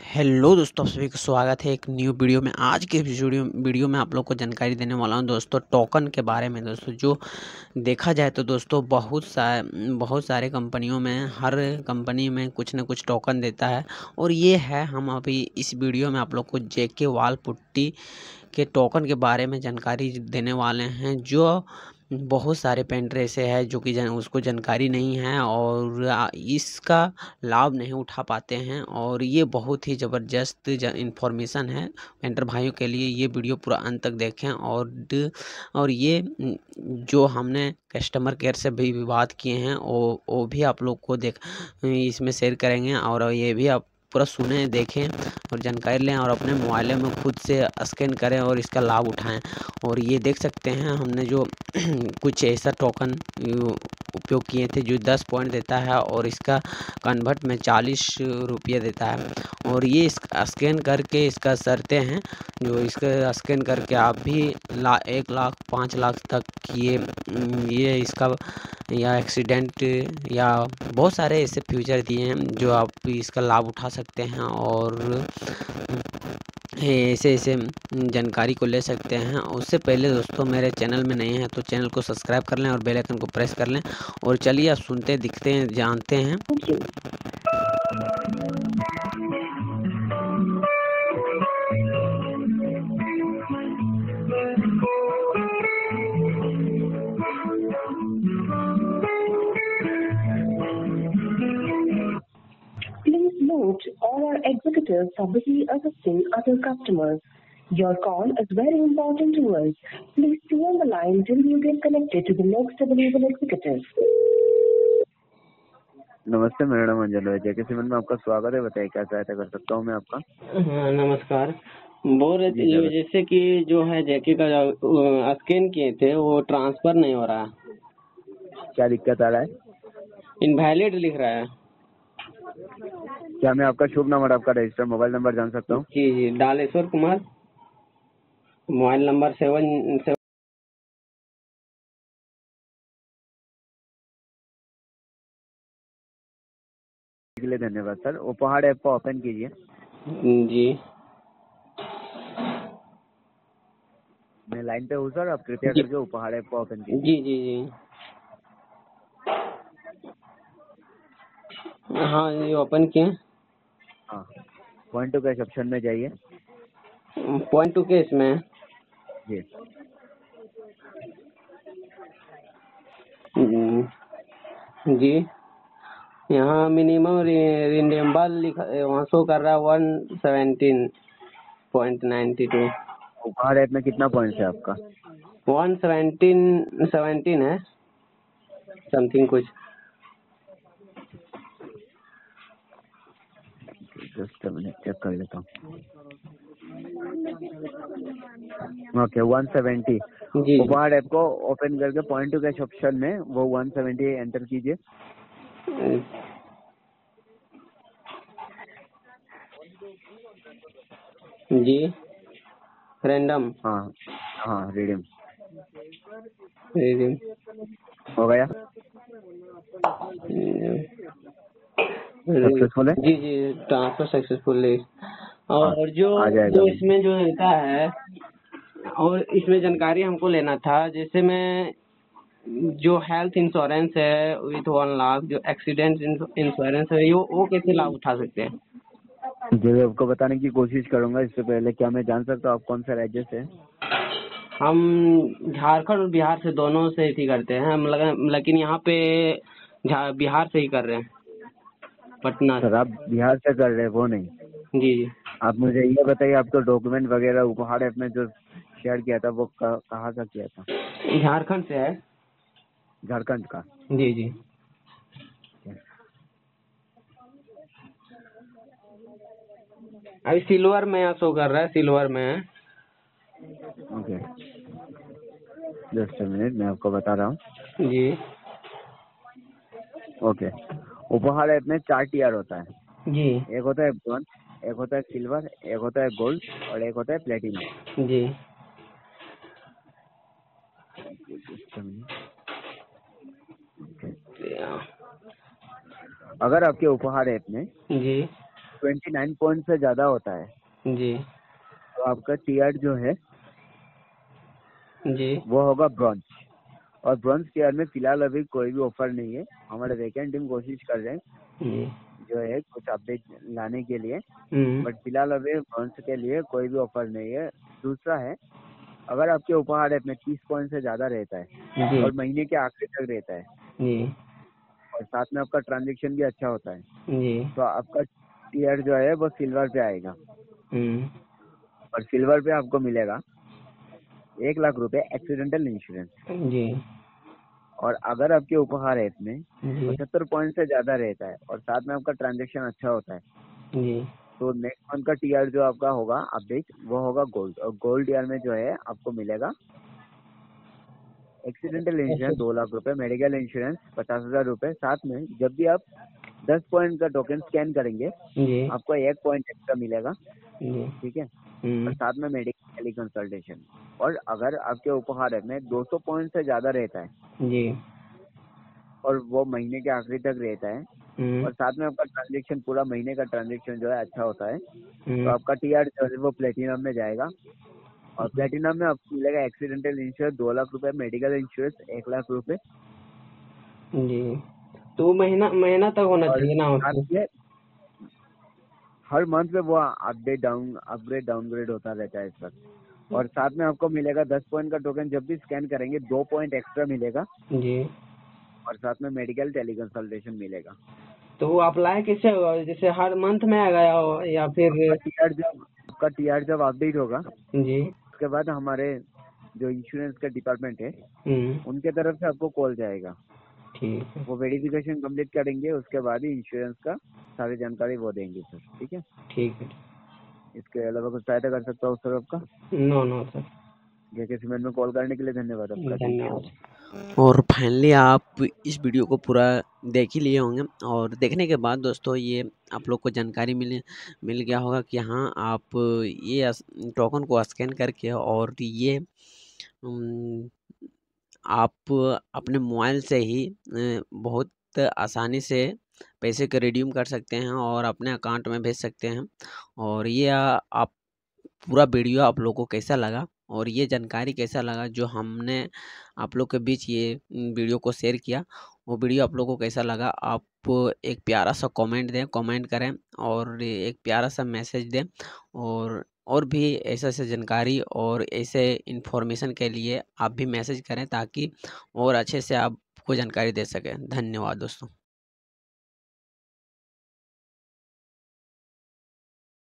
Hello दोस्तों, आप सभी का स्वागत है एक न्यू वीडियो में। आज के वीडियो में आप लोग को जानकारी देने वाला हूं दोस्तों टोकन के बारे में। दोस्तों जो देखा जाए तो दोस्तों बहुत सारे कंपनियों में हर कंपनी में कुछ ना कुछ टोकन देता है। और ये है, हम अभी इस वीडियो में आप लोग को जेके वाल पुट्टी के टोकन के बारे में जानकारी देने वाले हैं। जो बहुत सारे पेंटर ऐसे हैं जो कि उसको जानकारी नहीं है और इसका लाभ नहीं उठा पाते हैं। और ये बहुत ही ज़बरदस्त इंफॉर्मेशन है पेंटर भाइयों के लिए। ये वीडियो पूरा अंत तक देखें। और ये जो हमने कस्टमर केयर से भी बात किए हैं वो भी आप लोग को इसमें शेयर करेंगे। और ये भी आप पूरा सुने, देखें और जानकारी लें और अपने मोबाइल में खुद से स्कैन करें और इसका लाभ उठाएं। और ये देख सकते हैं हमने जो कुछ ऐसा टोकन उपयोग किए थे जो 10 पॉइंट देता है और इसका कन्वर्ट में 40 रुपये देता है। और ये स्कैन करके इसका शर्तें हैं जो इसका स्कैन करके आप भी 1 लाख 5 लाख तक ये इसका या एक्सीडेंट या बहुत सारे ऐसे फ्यूचर दिए हैं जो आप इसका लाभ उठा सकते हैं और ऐसे ऐसे जानकारी को ले सकते हैं। उससे पहले दोस्तों मेरे चैनल में नए हैं तो चैनल को सब्सक्राइब कर लें और बेल आइकन को प्रेस कर लें। और चलिए आप सुनते दिखते हैं जानते हैं। Please note, all our executives are busy assisting other customers. Your call is very important to us. Please stay on the line till you get connected to the next available executive. नमस्ते, मेरा नाम अंजल है। जेके cement में आपका स्वागत है। बताइए क्या सहायता कर सकता हूँ मैं आपका। हाँ, नमस्कार। बोल रहे थे जैसे कि जो है जेके का स्कैन किए थे वो ट्रांसफर नहीं हो रहा है। क्या दिक्कत आ रहा है? इनवैलिड लिख रहा है। क्या मैं आपका शुभ नाम और आपका रजिस्टर मोबाइल नंबर जान सकता हूँ? जी, डालेश्वर कुमार, मोबाइल नंबर 7 के लिए धन्यवाद सर। उपहार ऐप को ओपन कीजिए। जी मैं लाइन पे हूँ सर, आप कृपया करके उपहार ऐप को ओपन कीजिए। जी जी जी हाँ, ये ओपन किए। हाँ, पॉइंट टू कैश ऑप्शन में जाइए। पॉइंट टू केस में जी जी यहाँ मिनिमम रिडेम्बल लिखा वहाँ शो कर रहा है 117.92। उपहार ऐप में कितना पॉइंट है आपका? 117 है समथिंग कुछ। जस्ट मिनट चेक कर लेता हूँ। ओके, 170। जी उपहार ऐप को ओपन करके पॉइंट टू कैश ऑप्शन में वो 170 एंटर कीजिए। जी रैंडम। हाँ हाँ, रिडीम रिडीम हो गया। सक्सेसफुल है। जी जी, ट्रांसफर सक्सेसफुली। और आ जाएगा। जो इसमें जो रहता है और इसमें जानकारी हमको लेना था। जैसे मैं जो हेल्थ इंश्योरेंस है विथ 1 लाख, जो एक्सीडेंट इंश्योरेंस है वो कैसे लाभ उठा सकते हैं? जी, आपको बताने की कोशिश करूंगा। इससे पहले क्या मैं जान सकता हूँ आप कौन सा राज्य से? हम झारखंड और बिहार से दोनों से ही करते हैं हम, लेकिन यहाँ पे बिहार से ही कर रहे हैं, पटना सर, आप बिहार से कर रहे हैं वो नहीं। जी जी आप मुझे ये बताइए, आपको डॉक्यूमेंट वगैरह उपहार ऐप में जो शेयर किया था वो कहाँ का किया था? झारखंड से है। झारखंड का? जी जी अभी सिल्वर में यहाँ शो कर रहा है, सिल्वर में है। ओके, जस्ट मिनट, मैं आपको बता रहा हूँ। जी ओके, उपहार ऐप में 4 टियर होता है। जी एक होता है ब्रॉन्ज, एक होता है सिल्वर, एक होता है गोल्ड और एक होता है प्लेटिनम। जी अगर आपके उपहार ऐप में जी 29 पॉइंट से ज़्यादा होता है जी तो आपका टीआर जो है जी वो होगा ब्रॉन्ज। और ब्रॉन्ज टीआर में फिलहाल अभी कोई भी ऑफर नहीं है। हमारे वैकेंट टीम कोशिश कर रहे हैं जी जो है कुछ अपडेट लाने के लिए, हम्म, बट फिलहाल अभी ब्रॉन्ज के लिए कोई भी ऑफर नहीं है। दूसरा है, अगर आपके उपहार ऐप में 30 पॉइंट से ज़्यादा रहता है जी और महीने के आखिरी तक रहता है जी और साथ में आपका ट्रांजेक्शन भी अच्छा होता है जी तो आपका टीआर जो है वो सिल्वर पे आएगा। हम्म, और सिल्वर पे आपको मिलेगा 1,00,000 रुपए एक्सीडेंटल इंश्योरेंस। जी और अगर आपके उपहार ऐप में जी 75 पॉइंट से ज़्यादा रहता है और साथ में आपका ट्रांजेक्शन अच्छा होता है जी तो नेक्स्ट मंथ का टीआर जो आपका होगा अपडेट वो होगा गोल्ड। और गोल्ड टीआर में जो है आपको मिलेगा एक्सीडेंटल इंश्योरेंस 2,00,000 रुपए, मेडिकल इंश्योरेंस 50,000 रुपए। साथ में जब भी आप 10 पॉइंट का टोकन स्कैन करेंगे जी आपको 1 पॉइंट एक्स्ट्रा मिलेगा, जी ठीक है। हम्म, और साथ में मेडिकल टेली कंसल्टेशन। और अगर आपके उपहार ऐप में 200 पॉइंट से ज़्यादा रहता है जी और वो महीने के आखिरी तक रहता है हम्म, और साथ में आपका ट्रांजेक्शन पूरा महीने का ट्रांजेक्शन जो है अच्छा होता है तो हम्म, आपका टीआर जो है वो प्लेटिनम में जाएगा। और प्लेटिनम में आपको मिलेगा एक्सीडेंटल इंश्योरेंस 2,00,000 रुपए, मेडिकल इंश्योरेंस 1,00,000 रुपए। जी तो महीना महीना तक होना और चाहिए ना साथ उसको? में हर मंथ में वो अपग्रेड डाउनग्रेड होता रहता है इस पर। और साथ में आपको मिलेगा 10 पॉइंट का टोकन, जब भी स्कैन करेंगे 2 पॉइंट एक्स्ट्रा मिलेगा जी और साथ में मेडिकल टेली कंसल्टेशन मिलेगा। तो वो अप्लाई कैसे होगा, जैसे हर मंथ में आ गया हो या फिर? आपका टीआर जब अपडेट होगा जी उसके बाद हमारे जो इंश्योरेंस का डिपार्टमेंट है हम्म, उनके तरफ से आपको कॉल जाएगा। ठीक है वो वेरिफिकेशन कंप्लीट करेंगे, उसके बाद ही इंश्योरेंस का सारी जानकारी वो देंगे सर, ठीक है। ठीक है। इसके अलावा कुछ सहायता कर सकता हूँ सर आपका? No no sir, JK cement में कॉल करने के लिए धन्यवाद आपका। Thank you. धन्यवाद। और फाइनली आप इस वीडियो को पूरा देख ही लिए होंगे और देखने के बाद दोस्तों ये आप लोग को जानकारी मिल गया होगा कि हाँ आप ये टोकन को स्कैन करके और ये आप अपने मोबाइल से ही बहुत आसानी से पैसे को रिडीम कर सकते हैं और अपने अकाउंट में भेज सकते हैं। और ये आप पूरा वीडियो आप लोगों को कैसा लगा और ये जानकारी कैसा लगा जो हमने आप लोग के बीच ये वीडियो को शेयर किया, वो वीडियो आप लोगों को कैसा लगा आप एक प्यारा सा कमेंट दें, कमेंट करें और एक प्यारा सा मैसेज दें। और भी ऐसा जानकारी और ऐसे इन्फॉर्मेशन के लिए आप भी मैसेज करें ताकि और अच्छे से आपको जानकारी दे सकें। धन्यवाद दोस्तों।